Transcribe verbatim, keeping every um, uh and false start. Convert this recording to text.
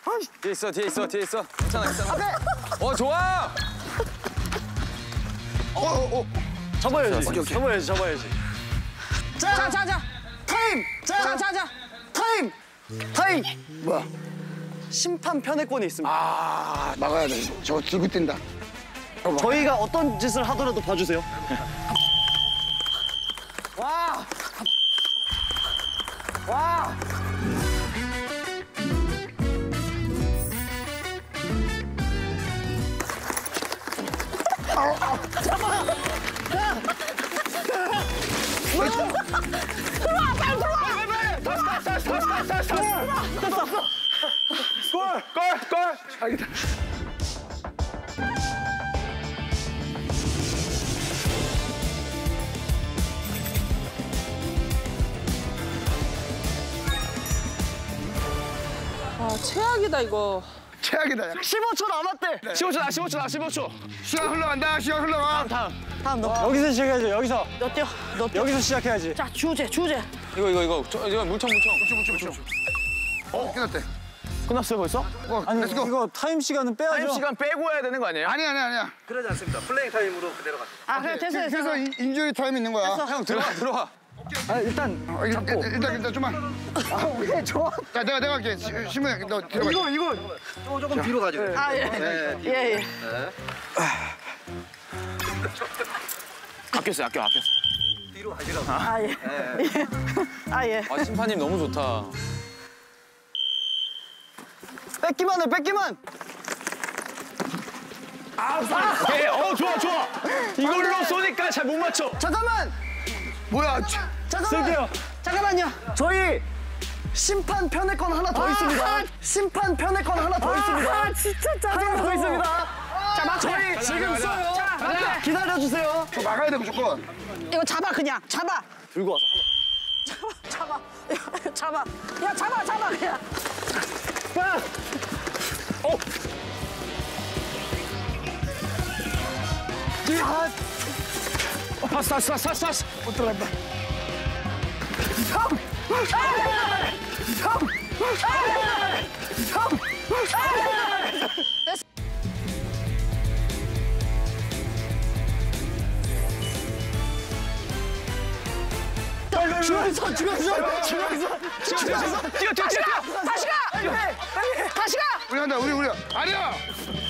뒤에 있어, 뒤에 있어, 뒤에 있어. 괜찮아, 괜찮아. 어, 좋아! 어, 어, 어. 잡아야지. 오케이, 오케이. 잡아야지, 잡아야지. 자, 자, 자, 자. 타임! 자, 자, 자. 타임! 타임! 뭐야? 심판 편애권이 있습니다. 아, 막아야 돼. 저거 들고 뛴다. 저희가 어떤 짓을 하더라도 봐주세요. 와! 와! 들어와, 빨리 들어와. 다시, 다시, 다시, 다시, 다시, 다시. 됐어. 골, 골, 골. 자기다. 아, 최악이다 이거. 최악이다. 야. 십오 초 남았대. 십오 초 나, 십오 초 나, 십오 초. 시간 흘러간다. 시간 흘러가. 다음. 다음 너. 여기서 시작해야죠. 여기서. 너 뛰어, 너 뛰어. 여기서 시작해야지. 자, 주제, 주제. 이거, 이거, 이거. 저, 이거 물총, 물총. 뭉쳐, 뭉쳐, 뭉쳐. 어, 끝났대. 끝났어요 벌써? 어, 아니 렛츠고. 이거 타임 시간은 빼야죠. 타임 시간 빼고 해야 되는 거 아니에요? 아니, 아니, 아니야. 그러지 않습니다. 플레잉 타임으로 그대로 가. 아, 그래, 됐어, 됐어. 그래서 인- 인조리 타임 있는 거야. 형, 들어와, 들어와. 아, 일단 어, 일- 잡고. 일- 일단, 일단 좀만. 아, 왜 좋아? 자, 내가, 내가 할게. 시- 신문에 너 들어가. 이거 이거 조금 조금 뒤로 가죠. 아, 예. 네. 예, 예. 아꼈어요, 아껴, 아꼈어. 뒤로 가시라고. 아, 예. 예. 아, 예. 아, 심판님 너무 좋다. 뺏기만 해, 뺏기만. 오케이, 어, 좋아, 좋아. 이걸로 쏘니까 잘 못 맞춰. 잠깐만. 뭐야? 치- 잠깐만. 쓸게요. 잠깐만요. 저희 심판 편애권 하나 더 아, 있습니다. 아. 심판 편애권 하나 더 있습니다. 아, 진짜 짜증나. 하나 더 있습니다. 자, 막 저희 가자, 지금 가자. 써요. 자, 가자. 기다려주세요. 저 막아야 돼, 무조건. 이거 잡아, 그냥. 잡아. 들고 와서. 잡아. 야, 잡아. 야, 잡아, 잡아, 그냥. 야! 어. 아, 어, 파스, 파스, 파스, 파스, 파스. 못 들어간다. 중앙에서, 중앙에서, 중앙에서, 중앙에서. 뛰어, 뛰어, 뛰어, 뛰어. 다시 가! 다시 가! 우리 한다, 우리, 우리. 아니야!